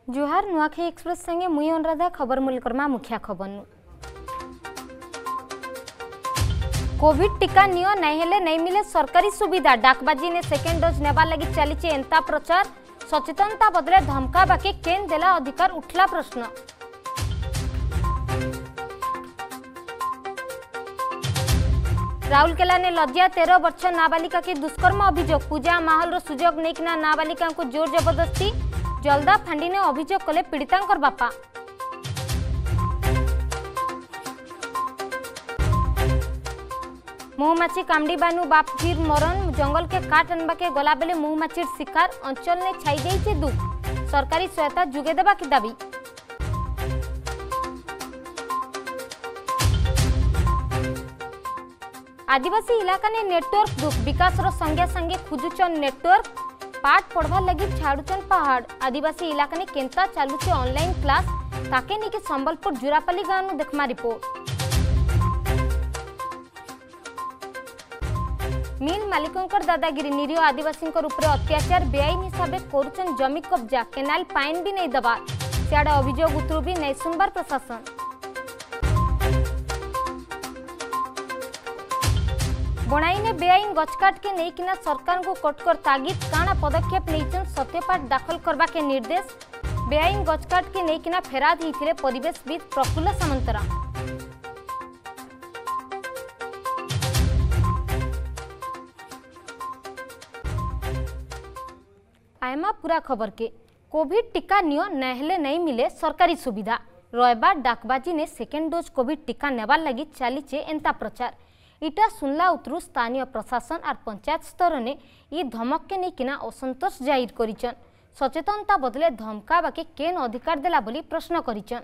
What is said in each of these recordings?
जोहार नुआखाई एक्सप्रेस संगे मुई अनुराधा खबर मूलकर्मा मुख्य खबर कोविड टीका नियो नहीं हेले नहीं मिले सरकारी सुविधा डाकबाजी ने सेकेंड डोज नेबा लगी चली एंता प्रचार सचेतनता बदले धमका बाकी केन देला अधिकार उठला प्रश्न। राउरकेला ने लज्जा 13 वर्ष नाबालिका की दुष्कर्म अभियोग पूजा माहौल रो सुजोग नेकिना नाबालिका को जोर जबरदस्ती जलदा फांडी ने अभियोग कले पीड़िता बापा। महुमाछी कामडी बानू बाप फिर मरण जंगल के काट अनबा के गला बेले महुमाछीर शिकार अंचल ने छाई जाइए दुख सरकारी सहायता जुगे देबा की दाबी। आदिवासी इलाका ने नेटवर्क दुख विकास रो संगे संगे खुजुचन नेटवर्क पाठ पढ़वा लगी छाड़ुचन पहाड़ आदिवासी इलाका ने केंता चालुचे ऑनलाइन क्लास ताके निके संबलपुर जुरापल्ली गांव नु देखमा रिपोर्ट। मिल मालिकों दादागिरी निरीह आदिवासी अत्याचार बेआईन हिसाब से करुचन जमी कब्जा केनाल पाइन भी नहीं दबा सियाड़े अभियोग उतरू भी नहीं सुनबार प्रशासन। बणाई ने बेआईन गछकाट के नहीं किना सरकार को कटकर तागिद काना पदक्षेप नहीं सत्यपाठ दाखल करबा के निर्देश बेआईन गछकाट के नहीं किना फेराद होते परिवेशविद प्रफुल्ल सामंतरा। आयमा पूरा खबर के कोविड टीका नियो नहले नहीं मिले सरकारी सुविधा रविवार डाकबाजी ने सेकेंड डोज कोविड टीका नेबार लगी चलीचे एंता प्रचार इटा सुनला उतरू स्थानीय प्रशासन और पंचायत स्तर ने ये धमक के नहीं किना असंतोष जाहिर करिचन सचेतनता बदले धमका बाकी केन अधिकार देला बोली प्रश्न करिचन।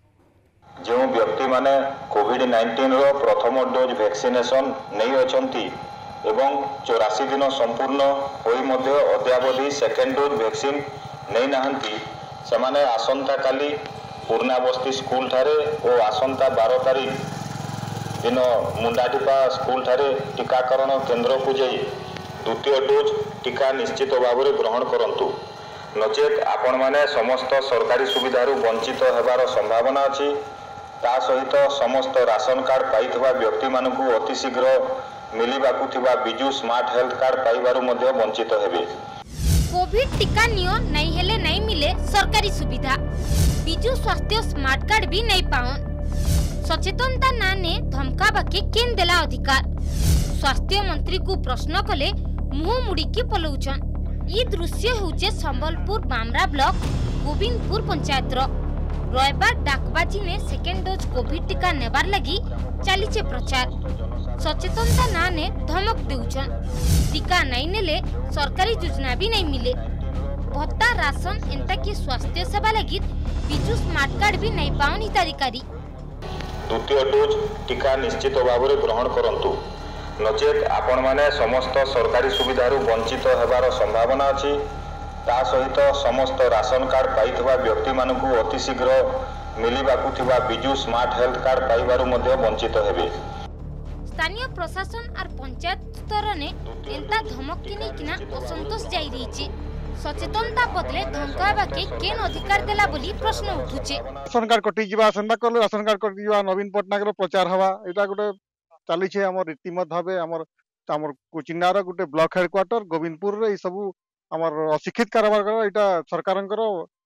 जो व्यक्ति माने कोविड-19 रो प्रथम डोज वैक्सीनेशन नहीं अछंती एवं 84 दिन संपूर्ण होई मध्य अद्यावधि सेकेंड डोज वैक्सीन नहीं नाहंती सेमाने आसंता काली पूर्णाबस्ती स्कूल ठारे और आसंता 12 तारीख दिन मुंडाटिपा स्कूल ठारे टीकाकरण केंद्र को जाई द्वितीय डोज टीका निश्चित भाव में ग्रहण करंतु नचेत आपण माने समस्त सरकारी सुविधारु वंचित हेबार संभावना अछि। ता सहित समस्त राशन कार्ड पाइथबा व्यक्ति मानकु अति शीघ्र मिलिबाकु थिबा बिजू स्मार्ट हेल्थ कार्ड पाइबारु मध्ये वंचित हेबे। कोविड टीका नियो नहीं हेले नहीं मिले सरकारी सुविधा बिजू स्वास्थ्य स्मार्ट कार्ड भी नहीं पाउन सचेतनता ना ने धमका बाकी केन देला अधिकार स्वास्थ्य मंत्री को प्रश्न कले मुह मुड़ी के पलौचन। ये दृश्य होचे संबलपुर बामरा ब्लॉक गोविंदपुर पंचायत रविवार डाकबाजी ने सेकेंड डोज कोविड टीका नेबार लगी चलीचे प्रचार सचेतनता ना ने धमक देउचन टीका नहीं नेले सरकारी योजना भी नहीं मिले भत्ता राशन एंता की स्वास्थ्य सेवा लगी बिजू स्मार्ट कार्ड भी नहीं पाउन हिताधिकारी। द्वितीय डोज टीका निश्चित भाव में ग्रहण करंतु नचेत आपण माने समस्त सरकारी सुविधारु वंचित हेबार संभावना अछि। ता सहित समस्त राशन कार्ड पाइथबा व्यक्ति मानकु अति शीघ्र मिलिबाकु थिबा बिजू स्मार्ट हेल्थ कार्ड पाइबारु मध्ये वंचित हेबे। स्थानीय प्रशासन और पंचायत स्तर ने एंता धमक के नहीं किना असंतोष जाई रहिछि सचेतनता बदले धमका बाकी केन अधिकार देला बोली प्रश्न उठुचे। राशन कार्ड कटि जीवा संदा करले राशन कार्ड कटि जीवा नवीन पटनायक रो प्रचार हवा एटा गोटे चली छे हमर रीतिमत भाबे हमर कोचिनार गोटे ब्लॉक हेडक्वार्टर गोविंदपुर रे ई सब हमर अशिक्षित कारबार एटा सरकारंकर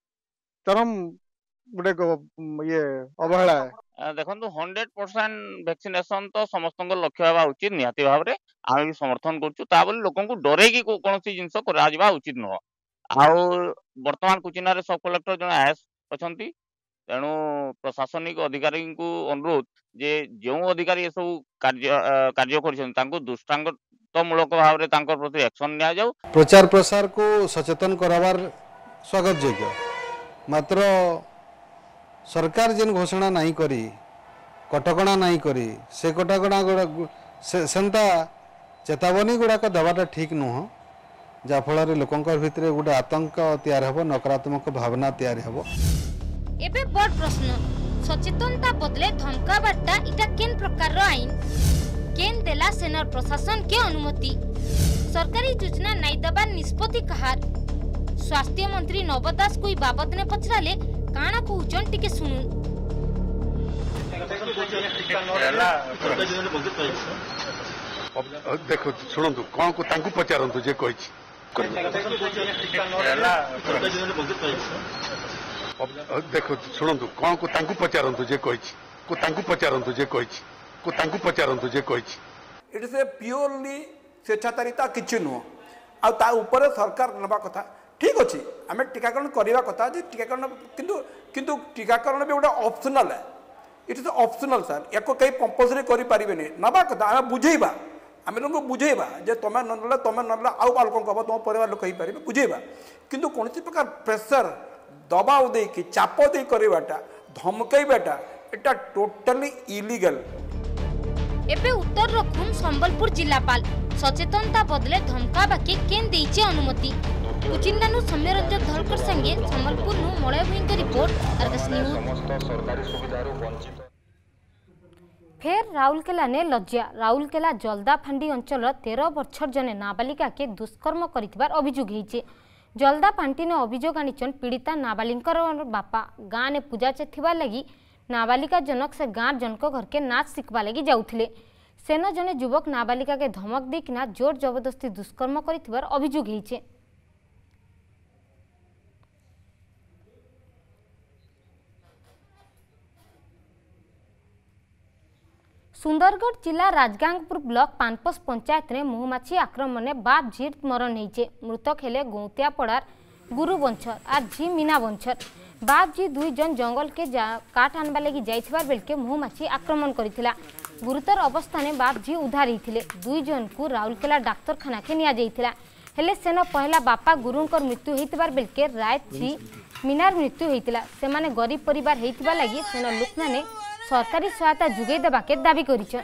चरम गोटे ये अवहेला है। देखो 100% वैक्सीनेशन तो समस्त लक्ष्य होगा उचित निहाती भाव में आम भी समर्थन करूँ लोक डरे कि कौन जिनस उचित नुह आउ बर्तमान कुचिनार सब कलेक्टर जन आईएएस अच्छा तेणु प्रशासनिक अधिकारी को अनुरोध जे जो अधिकारी ये सब कार्य कर दृष्टांतमूलक भाव में प्रति एक्शन नि जाऊ प्रचार प्रसार को सचेतन करार स्वागत योग्य मात्र सरकार जेन घोषणा नहीं करी कटकणा नहीं करी से कटकणा सेंता चेतावनी गुड़ाक देवाटा ठीक नुह जाफल लोकंर भितर गोटे आतंक तैयार हेबो नकारात्मक भावना तैयार हेबो। एबे बड़ प्रश्न सचेतनता बदले धमका बार्ता इटा केन प्रकार रो आईन केन देला सेना प्रशासन के अनुमति सरकारी योजना नहीं दबा निष्पत्ति कहार स्वास्थ्य मंत्री नव दास कोई बाबद ने पचराले काना कहउचन टिके सुनु। देखो शुणु कौन को तांकु पचारंतु जे कहि देखो शुणु कौन को तांकु पचारंतु जे कहि को तांकु पचारंतु जे कहि को तांकु पचारंतु जे कहि इट इज ए प्योरली स्वेच्छाचारिता किछि नुह आ ता ऊपर सरकार नबा कथा ठीक अच्छे आम टीकाकरण करवा कथा जे टीकाकरण किंतु किंतु टीकाकरण भी गोटे ऑप्शनल है इट इज ऑप्शनल सर या कहीं कंपलसरी करें नबा कथा आम बुझेबा आम लोग बुझेबा जे तुम ना तुम ना आउ लोक हम तुम परिवार लोक पारे बुझेबा किंतु कौन प्रकार प्रेसर दबाव दे कि चाप दे करवाटा धमकईबाटा एटा टोटली इलीगल। एबे उत्तर रखुन संबलपुर जिलापाल सचेतनता बदले धमका बाकी केन देइचे अनुमति। कुचिंदानु सम्यरंजन धलकर संगे संबलपुर नु मलय भुईंक रिपोर्ट अर्गस न्यूज। समस्त सरकारी सुविधारु वंचित फेर राउरकेला ने लज्जा। राउरकेला जलदा फांडी अंचल 13 वर्षर जने नाबालिका के दुष्कर्म करिथिबार अभियोग हेइचे। जलदा फांटी ने अभियोग आनिचन पीड़िता नाबालिकर बापा गाँ ने पूजा थिबा लगी नाबालिका जनक से गाँव जनक घर के नाच शिखवा लगी जाउथिले। सेन जने युवक नाबालिका के धमक देकिना जोर जबरदस्ती दुष्कर्म करिथिबार अभियोग हेइचे। सुंदरगढ़ जिला राजगांगपुर ब्लॉक पानपस पंचायत में महुमाछी आक्रमण में बाप झी मरण होइचे। मृतक हेले गौतिया पड़ार गुरु बंछर और झी मीना बंछर। बाप झी 2 जन जंगल के काठ आनबा लगी जाइथिबार बेल के महुमाछी आक्रमण करिथिला। गुरुतर अवस्था ने बाप झी उद्धार होइथिले। 2 जन को राउरकेला डाक्तरखाना के निया जाइथिला। हेले सेन पहला बापा गुरुंकर मृत्यु होइथिबार बेल के रायत झी मीनार मृत्यु होइथिला। सेमाने गरीब परिवार होइथिबा लगी सेन लोक माने सरकारी सहायता जुगै देबा के दाबी करिछन।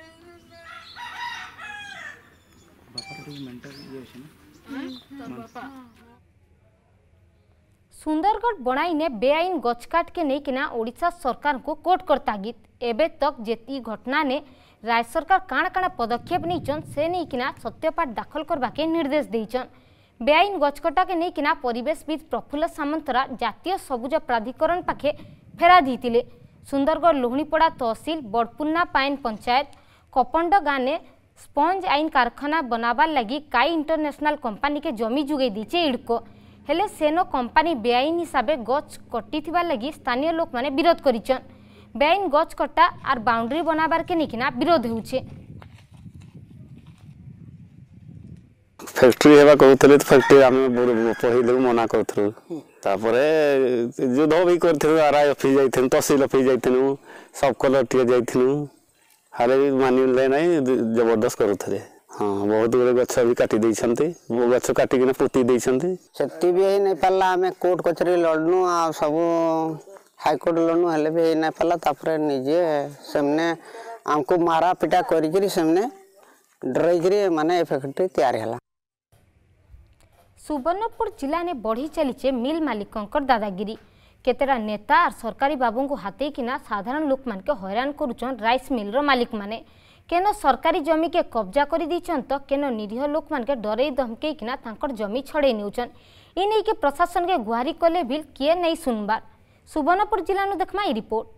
सुंदरगढ़ बनाई ने बेआईन गछकाट के नहीं किना ओडिशा सरकार को कोर्ट कर तागिद। एबे तक जेती घटना ने राज्य सरकार काण काण पदक्षेप नहींचन से नहीं किना सत्यपाठ दाखल करबा के निर्देश देइचन। बेआईन गछकटा के नहीं किना परिवेशविद प्रफुल्ल सामंतरा जातीय सबुज प्राधिकरण पाखे फेरा दीतिले। सुंदरगढ़ लोहनीपड़ा तहसील बड़पुन्ना पाइन पंचायत कपंड गाँव ने स्पंज आईन कारखाना बनाबार लगी काई इंटरनेशनल कंपनी के जमी जुगै दीचे इडको। हेले सेनो कंपनी बेआईन हिसाब से गछ कटी लगी स्थानीय लोक माने विरोध करिचन। बेआईन गछ कटा और बाउंड्री बनाबार के निकिना विरोध होउछे। फैक्ट्री हेबा कहउतले तो फैक्ट्री आम पहिले मना करथु तापरे युद्ध भी करथु आरआई ऑफिस जाइथनु तहसील ऑफिस जाइथनु सब कलर जाइथनु हारे भी मानिले नहीं जबरदस्त करूथले। हाँ बहुत गुड़े गछ भी काटी देइछन्ते वो गछ काटी के पुती देइछन्ते सेती भी नहीं पाला हमें कोर्ट कचरी लड़नु आ सब हाई कोर्ट लड़नु हेले भी नहीं पाला तापरे निजे सेमने हमको मारा पिटा करी सेमने डराई करी माने फैक्ट्री तैयार हला। सुवर्णपुर जिला ने बढ़ी चलीचे मिल मालिकंकर दादागिरी। केतेरा नेता और सरकारी बाबू को हाथे किना साधारण लोक मान के हैरान करुचन राइस मिल रो मालिक माने। केनो सरकारी जमी के कब्जा करी दीचन तो केनो निरीह लोक मान के डरे धमके किना तांकर जमी छड़े नेउचन। इ नै के प्रशासन के गुहारी कले भी किए नहीं सुनबार। सुवर्णपुर जिला नु देखमा ई रिपोर्ट।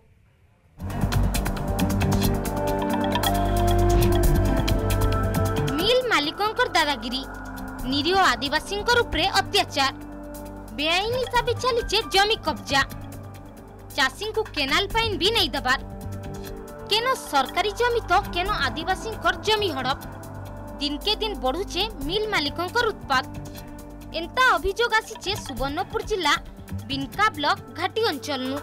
मिल मालिकंकर दादागिरी निरीह आदिवासी उपरे अत्याचार बेआईन हिसाब चलीचे जमी कब्जा चाषी को केनाल पाइन भी नहीं दबार केनो सरकारी जमी तो केनो आदिवासी जमी हड़प दिन के दिन बढ़ुचे मिल मालिकंकर उत्पाद। एंता अभियोग आसीचे सुवर्णपुर जिला बिनका ब्लॉक घाटी अंचल नु।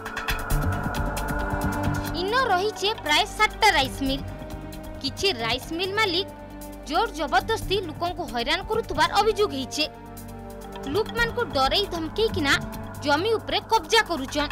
इनो रहीचे प्राय 7टा राइस मिल। किछि राइस मिल मालिक जोर जबरदस्ती लोकों को हैरान करुतबार अभियोग हेइचे। लोक मान को डरई धमकी किना जमी उपरे कब्जा करुचन।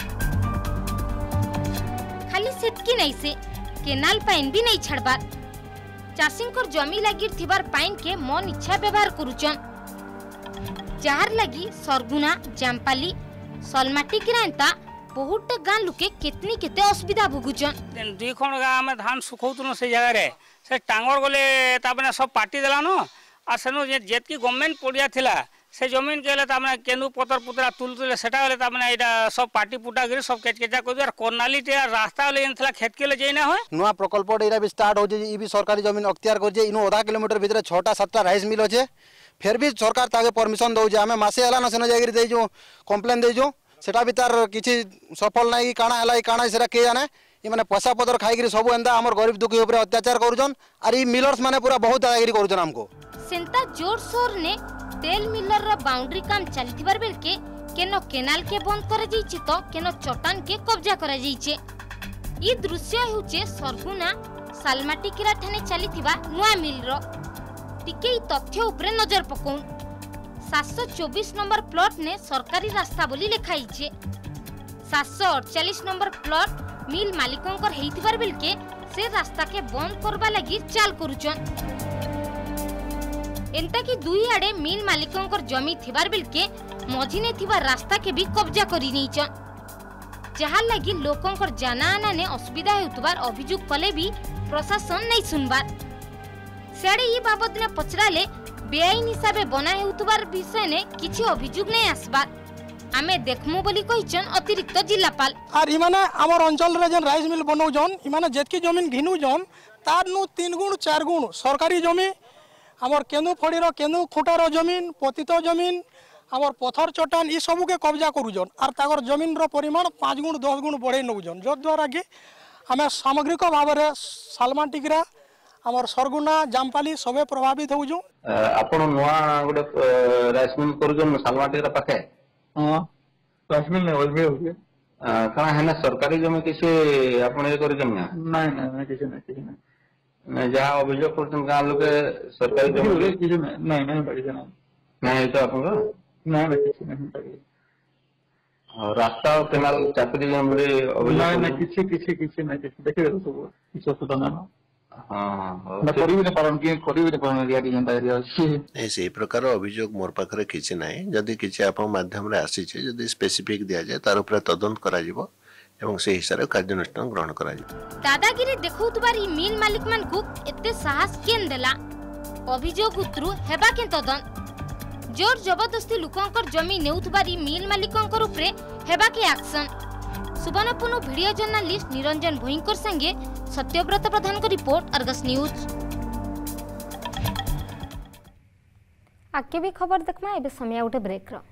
खाली सेतकी नहीं से केनाल पाइन भी नहीं छड़बार चाषींकर जमी लागिर थिबार पाइन के मन इच्छा व्यवहार करुचन। जार लगी सरगुना जामपाली सलमाटी किरांता बहुत गाँ लुके केतनी केते असुविधा भोगुचन। 2 खण गाँ में धान सुखौतनो से जगह रे से टांगर गले ताबने सब पार्टी देला न आ सेनो जेतकी गवर्नमेंट पड़िया थिला से जमीन के लिए केन्दू पतर पुतरा तुलुले सेटा गले यहाँ सब पार्टी पुटा कर सब केचकेचा कर कर्णाली रास्ता गले खेत के लिए जाइना हो नुआ प्रकल्प यहाँ भी स्टार्ट हो भी सरकारी जमीन अख्तियार कर इनु आधा किलोमीटर भितर 6-7टा राइस मिल अच्छे फिर भी सरकार ताके परमिशन दौचे आम मसे है सेन जाइए कम्प्लेन देजु सेटा भी तार किसी सफल ना कि काଣା है काଣା से किए जाने ये मैंने पैसा पतर खाई सब एंता आम गरीब दुखी उपर अत्याचार करुछन और ये मिलर्स माने पूरा बहुत दादागिरी करुछन हमको सेंता जोर शोर ने तेल मिलर रो बाउंड्री काम चलथिबार बेल के केनो केनाल के बंद करे जाइछि तो केनो चट्टान के कब्जा करे जाइछि ई दृश्य हेउचे सरगुना सालमाटिकिरा ठाने चलीथिबा नुआ मिल रो टिके तथ्य उपरे नजर पकोन 724 नंबर प्लॉट ने सरकारी रास्ता बोली लिखाइछे 748 नंबर प्लॉट मिल मालिकोंकर हेइथिबार बेल के से रास्ता के बंद करबा लागि चाल करूछन एंता कि दुई आड़े मिल मालिकोंकर जमी थिबार बेल के मझी ने थिबा रास्ता के भी कब्जा करी नैछन जहाँ लगी लोकंकर जाना आना ने असुविधा हेउतबार अभियोग कले भी प्रशासन नहीं सुनबार सेडे ई बाबद ने पचराले बेआईन हिसाब बना हेउतबार विषय ने किछि अभियोग नहीं आसबार आमे देखमु बोली कहिचन अतिरिक्त जिलापाल आर इमाने हमर अंचल रे जन राइस मिल बनौजन इमाने जेतकी जमीन घिनु जन तार नु 3 गुण 4 गुण सरकारी जमी हमर केन्दू फड़ीर केन्दू खुटार जमीन पतित जमीन हमर पत्थर चट्टान ये सब के कब्जा करूजन और ताकर जमीन रो परिमाण 5 गुण 10 गुण बढ़े नौजन जो द्वारा कि हमें सामग्रिक भाव में सालमान टिकरा हमर सरगुना जामपाली सबे प्रभावित होजु आपण नुआ गोटे राइस मिल करूजन सालमान टिकरा पाखे हां राइस मिल ने ओलबे होगे कना है ना सरकारी जमीन किसी आपण ये करूजन ना नहीं नहीं किसी नहीं जहाँ अभियोग करछन गांव लोग सरकारी जमीन किसी नहीं नहीं बड़ी जना नहीं तो आपण नहीं किसी नहीं रास्ता केनाल चाकरी हमरे नहीं नहीं किसी किसी किसी नहीं किसी देखिए तो सब किसी सुधा ना हां ना करी भी पारन की करी भी पारन एरिया की जनता एरिया ऐसे प्रकार अभियोग मोर पाखरे किछि नाही जदी किछि आपन माध्यम रे आसी छै जदी स्पेसिफिक दिया जाय तार ऊपर तदंत करा जिवो एवं से हिसाब रे कार्यानुष्ठान ग्रहण करा जिवो दादागिरी देखौतबार ई मिल मालिक मान को एते साहस केन देला अभियोग उत्रु हेबा के तदंत जोर जबरदस्ती लोकंकर जमी नेउतबारी मिल मालिकंकर उपरे हेबा के action Subarnapur video journalist Niranjan भोईंकर संगे सत्यव्रत प्रधान को रिपोर्ट अर्गस न्यूज आके भी खबर देखमा एबे समय उठे ब्रेक रो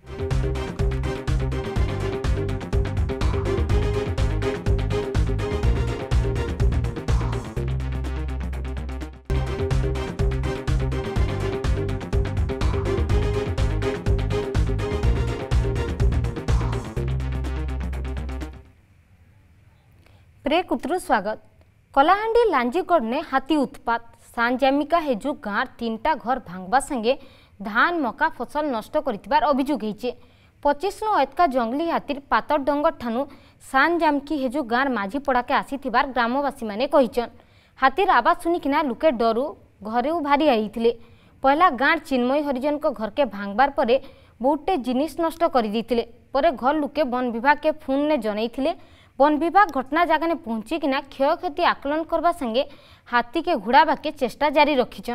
ब्रेक उतरु स्वागत कलाहांडी लांजीगढ़ ने हाथी उत्पात सांजामिका हेजु गाँव 3टा घर भांगवा संगे धान मका फसल नष्ट करितबार अभियोग होइछे 25 नो एतका जंगली हाथीर पातर डंगर ठानु सांजामकी हेजु गाँव माझी पड़ाके आसीथिबार ग्रामवासी माने कहिछन हाथीर आवाज सुनिकिना लुके डरू घरे भारी आइथिले पहला गाँव चिन्मय हरिजन को घर के भांगबार परे बहुते जिनिस नष्ट करि दिथिले परे घर लुके वन विभाग के फोन ने जनैथिले वन विभाग घटना जगह ने पहुंची किना क्षयक्षति आकलन करबा संगे हाथी के घुड़ाबा के चेष्टा जारी रखिछन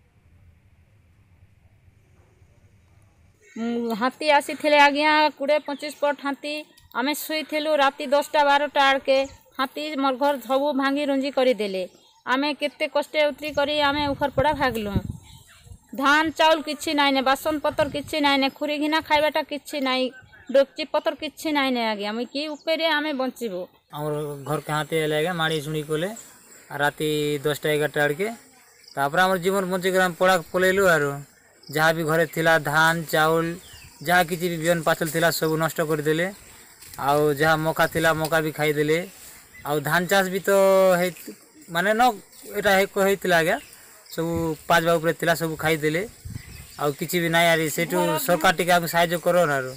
हाथी आसी थिले आगिया 20-25 फुट हाथी आमे सुई थिलु राती 10टा 12टा आड़के हाथी मोर घर सबु भांगी रुंजी करी देले आमे केते कष्टे उतरी करी आमे उखर पड़ा भागलु धान चाउल किछि नाइ ने बासन पतर किछि नाइ ने खुरी घिना खाइबाटा किछि नाइ डोकची पतर किछि नाइ ने आगे हम की ऊपर आमे बंचिबो हमर घर के हाथे लेगा माड़ी सुनी कोले राती 10टा 11टा आड़के तापर हमर जीवन बंचे ग्राम पड़ा पलेलु आरो जहाँ भी घरे थिला धान चाउल जहाँ किछि भी बियन पाचल थिला सब नष्ट कर देले आउ जहाँ मका थिला मका भी खाई देले आउ धान चाष भी तो है माने न एटा है को हेतिला आगे सब 5 बाबू ऊपर थिला सब खाई देले आउ किछि भी नाइ आरी सेटू सरकार टिका सहायता करो नारो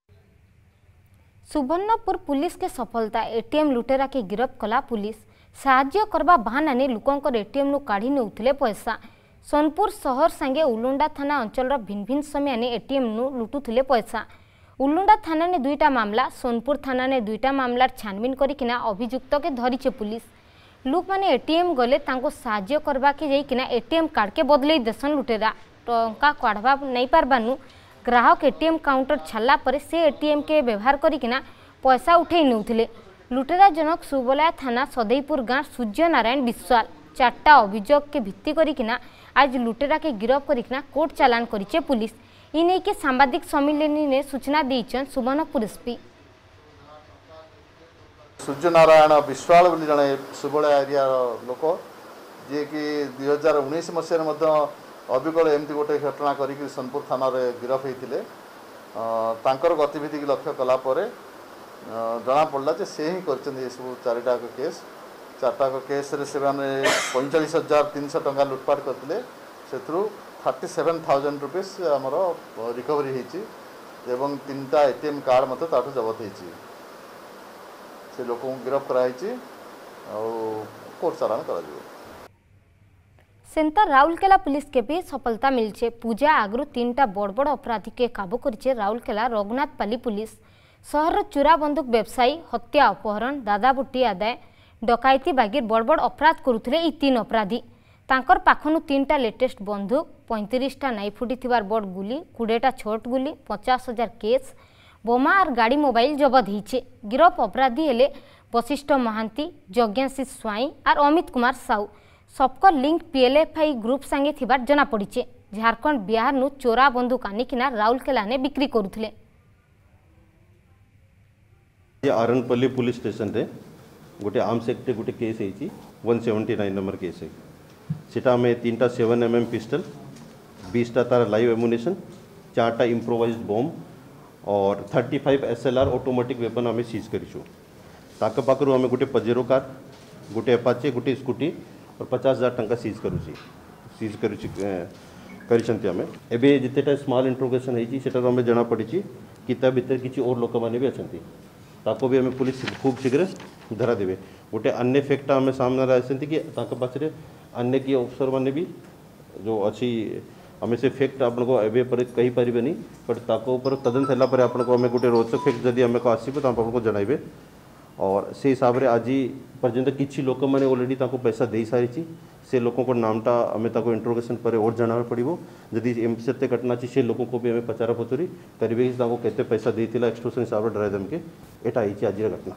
सुबर्णपुर पुलिस के सफलता एटीएम लुटेरा के गिरफ्त कला पुलिस साहाय्य करबा बहाना ने लोकंकर एटीएम नु काढ़ी नेउथिले पैसा सोनपुर शहर संगे उलुंडा थाना अंचल भिन्न भिन्न समय ने एटीएम नु लुटुथिले पैसा उलुंडा थाना ने 2टा मामला सोनपुर थाना ने 2टा मामला छानबीन करिकिना अभियुक्त के धरिचे पुलिस लोक माने एटीएम गले तांको साहाय्य करबा के जाइकिना एटीएम कार्ड के बदलै देसन लुटेरा टंका काढबा नै पारबानु ग्राहक एटीएम काउंटर छाला परे से एटीएम के व्यवहार करिकिना पैसा उठे नौथिले। लुटेरा जनक सुबलाया थाना सदैपुर गाँव सूर्य नारायण विश्वाल 4टा अभियोग के भित्ति करिकिना आज लुटेरा के गिरफ करिकिना कोर्ट चालान करिचे पुलिस। इने के सांबादिक सम्मेलन ने सूचना देइछन सुवर्णपुर एसपी सूर्य नारायण विश्वाल बोली जड़े सुबला एरिया लोक जी कि 2019 मसीह अविकल एमती गोटे घटना करी सोनपुर थाना गिरफ होते गतिविधि लक्ष्य कलापर जना पड़ा से ही कर सब 4टाक केस 4टाक केस 45,300 टंका लुटपाट करते से 37,000 रुपीज आमर रिकवरी होती 3टा एटीएम कार्ड मत जबत होती से लोक गिरफ कराई कोर्ट चालान कर सेंटर राउरकेला पुलिस के भी सफलता मिलছে। पूजा आगु 3टा बड़ बड़ अपराधी के काबू करिছে राउरकेला रघुनाथपाली पुलिस। शहर चोरा बंदूक व्यवसायी हत्या अपहरण दादाबुटी आदाय डकायती बागिर बड़ बड़ अपराध करुथिले ई 3 अपराधी। तांकर पाखनु 3टा लेटेस्ट बंदूक 35टा नाई फुटी थिबार बड़ गुली 20टा छोट गुली 50,000 केस बोमा और गाड़ी मोबाइल जबत होइছে। गिरफ अपराधी हेले वशिष्ठ महांती यज्ञाशीष स्वाई और अमित कुमार साहू। सबको लिंक पीएलएफआई ग्रुप संगे थिबार जना पड़िছে। झारखंड बिहार नु चोरा बंदूक आनिकिना राउरकेला ने बिक्री करुथिले। आरनपल्ली पुलिस स्टेशन रे गोटे आर्म्स एक्ट गोटे केस है 179 नंबर केस है सेटा में 3टा 7mm पिस्टल 20टा तार लाइव एमुनेशन 4टा इम्प्रोवाइज्ड बॉम्ब और 35 SLR ऑटोमेटिक वेपन आम सीज कर पाखु आम गोटे पजेरो कार गोटे एपाचे गोटे स्कूटी और 50,000 टंका सीज करें एबे जितेटा स्मॉल इंट्रोगेशन होमें जना पड़ी कि भीतर किसी और लोक मैंने भी अच्छा भी आम पुलिस खूब शीघ्र धरा देवे। गोटे अन्य फैक्ट आम सामने आसती कि पाखे अन्य किए अफसर मैंने भी जो अच्छी आम से फैक्ट आपको एवं कही पारे बट तापर तदंत है आपको आम गोटे रोचक फैक्ट जदि आम आसो तो आपको जनइबे और से हिसाब से आज पर्यंत किसी लोक मैंने ऑलरेडी पैसा दे सारी से लोगों को नामटा आम इंट्रोगेशन पर और जाना पड़ो जदि एमती से घटना अच्छी से लोगों को भी आम पचारा पचुरी करेंगे कि केते पैसा देता एक्सटोर्शन हिसाब से डराई दमके यहाँ आज घटना।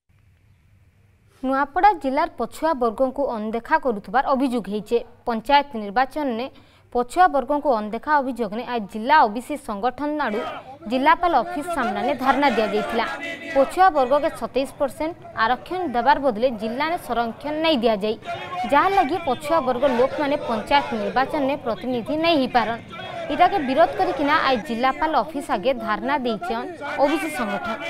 नुआपड़ा जिलार पछुआ वर्गों को अनदेखा करुथबार अभियोग होइছে। पंचायत निर्वाचन ने पछुआ वर्गों को अनदेखा अभियोग ने आज जिला ओबीसी संगठन आड़ू जिलापाल ऑफिस सामने धारणा दिया जाइथिला। पछुआ वर्ग के 27% आरक्षण देवार बदले जिला ने संरक्षण नहीं दिया जाई जहाँ लगी पछुआ वर्ग लोक माने पंचायत निर्वाचन ने प्रतिनिधि नहीं ही पारन। इटा के विरोध करिकिना आज जिलापाल ऑफिस आगे धारणा देइछन ओबीसी संगठन।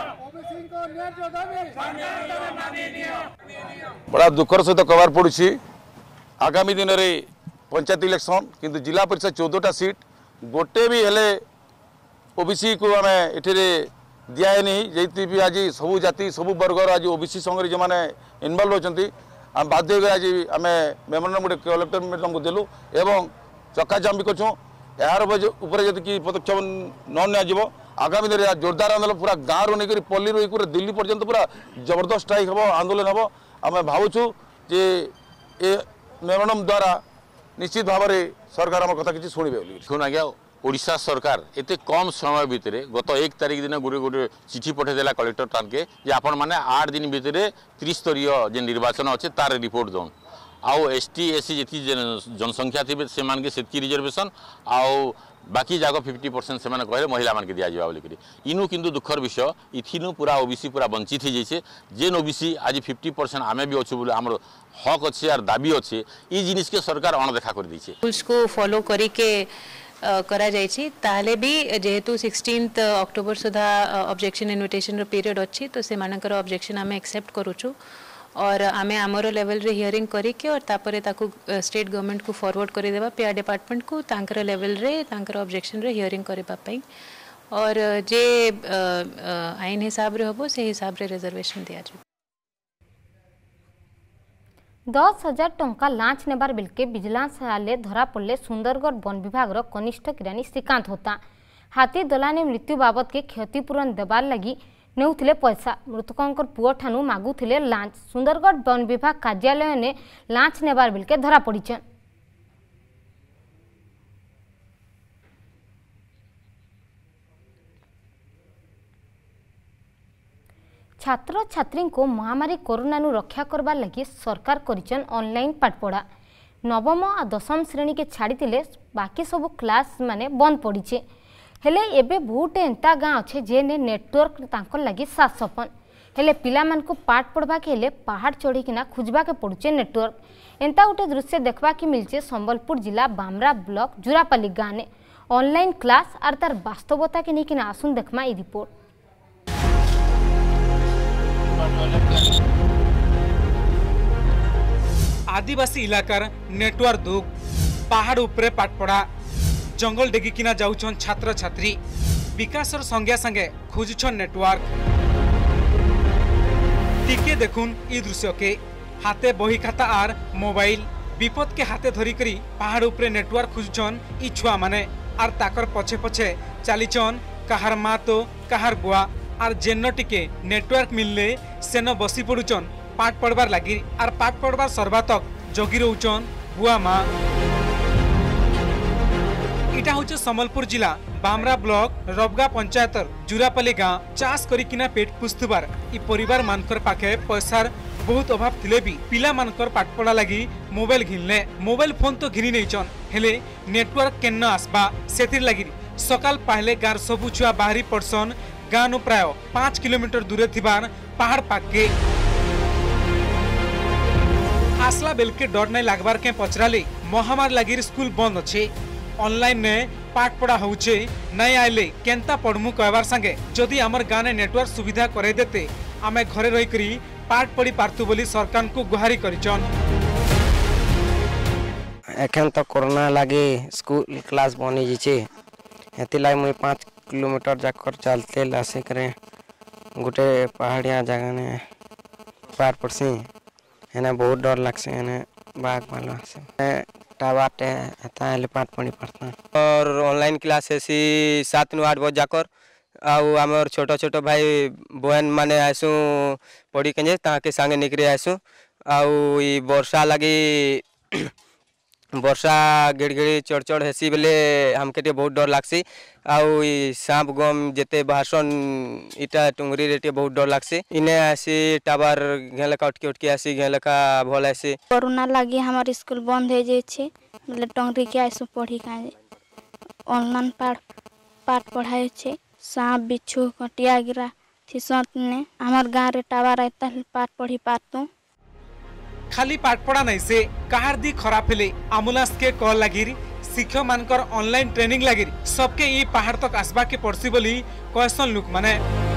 बड़ा दुखर सहित कबार पड़ी आगामी दिन में पंचायत इलेक्शन किंतु जिला परिषद 14टा सीट गोटे भी हेले ओबीसी को आम ये दिए नहीं जी आज सबू जाति सबू वर्गर आज ओबीसी संगे जो मैंने इनवल्व होती आम बाध्य आज आम मेमोरेंडम गोटे कलेक्टर मैडम देलु एवं चक्काजाम भी करूँ यार जब कि पदक्षेप न निजी आगामी दिन जोरदार आंदोलन पूरा गाँव रू नहीं पल्ली रू पूरा दिल्ली पर्यंत पूरा जबरदस्त स्ट्राइक हम आंदोलन हम आम भावुँ जे ए मेमोरेंडम द्वारा निश्चित भाव में सरकार आम कथा किसी शुणे शुण आज्ञा ओडिशा सरकार एत कम समय भितर गत 1 तारिख दिन गोटे गोटे चिठी पठेदेला कलेक्टर टानके जे आपण मैंने 8 दिन भितर त्रिस्तरीय जो निर्वाचन अच्छे तार रिपोर्ट दौन आउ ST SC जी जनसंख्या थे से रिजर्वेशन आउ बाकी जाग 50% से कहले महिला मान के दिया जावा बोलिक इनु किंतु दुखर विषय इथिनु पूरा ओबीसी पूरा वंचित हो जाइए जेन ओबीसी आज 50% आमे भी अच्छे बोले आम हक अच्छे और दाबी अच्छे ये जिनिस के सरकार अणदेखा कर दी रूल्स को फॉलो करके करा जाइए ताले भी जेहेतु 16 अक्टोबर सुधा ऑब्जेक्शन इन्विटेशन पीरियड अच्छी तो से मानकर ऑब्जेक्शन आमे एक्सेप्ट करूछु और आमे आमर लेवल रे हियरिंग करके और तापरे ताकू स्टेट गवर्नमेंट को फॉरवर्ड कर देबा पीआर डिपार्टमेंट को तांकर लेवल रे तांकर ऑब्जेक्शन रे हियरिंग करबा पई और जे आईन हिसाब रे होबो से हिसाब रे रिजर्वेशन दिया जाय। 10,000 टंका लांच नेबार बिलके विजिलेंस आले धरा पड़े सुंदरगढ़ वन विभाग कनिष्ठ किरानी श्रीकांत होता हाथी दलाने मृत्यु बाबद के क्षतिपूरण देवार लगी नेउथिले पैसा मृतकों पुओ ठानु मागुथिले लांच सुंदरगढ़ वन विभाग कार्यालय ने लांच नेबार बिलके धरा पड़िछन। छात्र छात्री को महामारी कोरोना रक्षा करबा लगी सरकार करिचन ऑनलाइन पाठपढ़ा। नवम आ दशम श्रेणी के छाड़ी बाकी सब क्लास माने बंद पड़ी हेले एबे बहुत एंता गाँव अच्छे जेने नेटवर्क तांकर लगी सात सपन हेले पिला मान को पाठ पढ़वा के हेले पहाड़ चढ़ीकिना खोजबा के पड़ुचे नेटवर्क। एंता गोटे दृश्य देखबा के मिलचे संबलपुर जिला बामरा ब्लॉक जुरापाली गाँव ने ऑनलाइन क्लास और तार वास्तवता के नहीं आसुन देखमा ई रिपोर्ट। आदिवासी इलाकार नेटवर्क दुख पहाड़ उपरे पाठपढ़ा जंगल डेगिकिना जाउछन छात्र छात्री विकासर संगे संगे खोजुछन नेटवर्क। टिके देखुन ई दृश्य के हाथे बही खाता आर मोबाइल विपद के हाथे धरी करी पहाड़ उपरे नेटवर्क खोजुछन ई छुआ माने आर ताकर पछे पछे चलीचन कहार माँ तो कहार बुआ आर जेन टिके नेटवर्क मिलले सेन बसी पड़ुचन पाठ पढ़वार लगी आर पाठ पढ़वार सर्वातक जगी रोचन बुआ माँ। इटा होचे संबलपुर जिला बामरा ब्लॉक रबगा पंचायतर जुरापाली गाँव चाष करिकिना पेट पुस्तुबार इ परिवार मानकर पाखे पैसार बहुत अभाव थिले भी पिला मानकर पाठ पढ़ा लगी मोबाइल घिनले मोबाइल फोन तो घिनी नहींचन हेले नेटवर्क केन्न आसबा सेतिर लगी सकाल पहले गाँव सबु छुआ बाहरी पड़सन गाँव नु प्राय 5 किलोमीटर दूरे थिबार पहाड़ पाके आसला बेलके डर नहीं लागबार के पचराले महामारी लगी स्कूल बंद अच्छे ऑनलाइन ने पाठ पढ़ा होचे नहीं आइले केंता पढ़मु कहबार संगे जदि आमर गाँव ने नेटवर्क सुविधा करे देते आमे घरे रही करी पाठ पढ़ी पारतु बोली सरकार को गुहारी करिचन। एखन तो कोरोना लगे स्कूल क्लास बनी जीचे हेती लाग मुई 5 किलोमीटर जाकर चलते लासे करे गोटे पहाड़िया जगह ने पार पड़सी हेने बहुत डर लगसे हेने बाघ माल टावाटे हेता हेले पाठ पढ़ी पड़ता और ऑनलाइन क्लास ऐसी 7 नु 8 बजे जाकर आउ आमर छोट छोट भाई बहन माने आसु पढ़ी के ताके संगे निकरी आसु आउ ई वर्षा लगी वर्षा गिड़गिड़ी चढ़ हेसी बेले हमके टे बहुत डर लागसी आउ ई सांप गम जेते भाषण इटा टुंगरी रे बहुत डर लागसी इने आसी टावर घेलका उठके आसी घेलका भल आसी कोरोना लगी हमार स्कूल बंद हो जाए छे मतलब टंगरी के आसु पढ़ी काजे ऑनलाइन पाठ पढ़ाई छे सांप बिच्छू कटिया गिरा थिसत ने हमार गाँव रे टावर आइता पाठ पढ़ी पारतु खाली पाठ पढ़ा नहीं से कहार दी खराब हेले एम्बुलेंस के कॉल लगी शिक्षक मानकर ऑनलाइन ट्रेनिंग लगी सबके ई पहाड़ तक आसबा के पड़सी बोली कहसन लोक माने।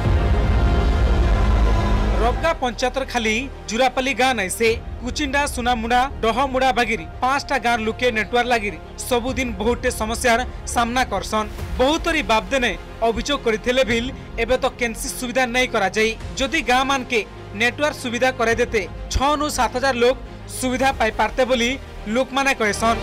रबगा पंचायतर खाली जुरापाली गाँव नहीं से कुचिंडा सुनामुड़ा डहमुड़ा भागिरी 5टा गाँव लुके नेटवर्क लगी सबुदिन बहुते समस्यार सामना करसन बहुत बाबदे ने अभियोग करथिले बिल एबे तो केनसी सुविधा नहीं करा जाई जदि गाँव मान के नेटवर्क सुविधा करे देते 6 नु 7,000 लोग सुविधा पाई पारते बोली लोक माने कहसन।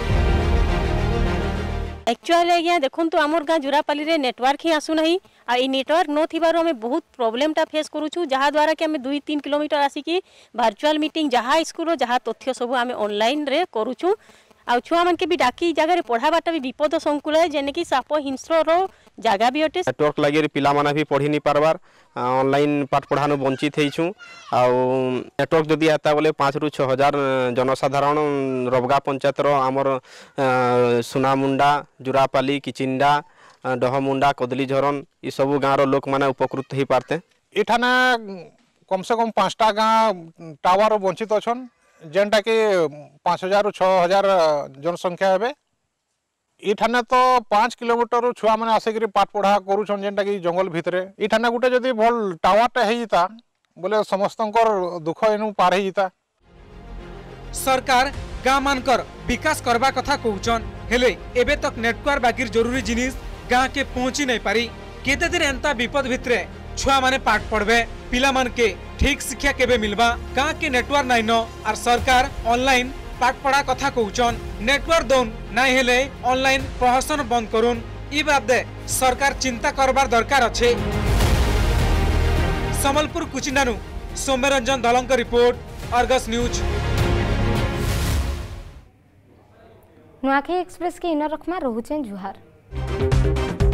एक्चुअली आज्ञा देखुन तो आमर गाँ जुरापाली रे नेटवर्क ही आसु नहीं आ ई नेटवर्क न थिबार हमें बहुत प्रॉब्लम टा फेस करूछु जहाँ द्वारा कि हमें 2-3 किलोमीटर आसिकी वर्चुअल मीटिंग जहाँ स्कूल जहाँ तथ्य सब आम ऑनलाइन रे करूछु आ छुआ मन के भी डाकी जगह पढ़ाबाटा भी विपद संकुल है जेने कि साप हिंस्र जगह भी अटे नेटवर्क लगे पिला माना भी पढ़ी नहीं पारबार ऑनलाइन पाठ पढ़ानु वंचित होइछु आ नेटवर्क जदि आता बोले 5 ରୁ 6,000 जनसाधारण रबगा पंचायतर आमर सुनामुंडा जुरापाली किचिंडा डहमुंडा कदली झरन ये सब गाँव लोक माने उपकृत ही पारते इठाना कम से कम 5टा गाँव टावर वंचित अछन जेनटा कि 5,000 ରୁ 6,000 जनसंख्या हेबे इठाने तो 5 किलोमीटर छुआ मैंने आसिक पाठ पढ़ा करुछन जेनटा कि जंगल भितरे इठाने गुटे जदि भल टावरटा हेजिता बोले समस्तंकर दुख एनु पार हेजिता। सरकार गाँ मानकर विकास करबा कथा कहउछन हेले एबे तक नेटवर्क बाकी जरूरी जिनिस गाँ के पहुंची नहीं पारी केते दिन एंता विपद भितरे छुआ माने पाठ पढ़बे पिला मान के ठीक शिक्षा केबे मिलबा गाँ के नेटवर्क नाइन और सरकार ऑनलाइन पाठ पढ़ा कथा कहउछन नेटवर्क दौन नहीं हेले ऑनलाइन प्रहसन बंद करुन ई बाबदे सरकार चिंता करबार दरकार अच्छे। संबलपुर कुचिंडानु सौम्यरंजन दलंक report Argus news. Nuakhai express के इनर रखमा रहुचें जुहार।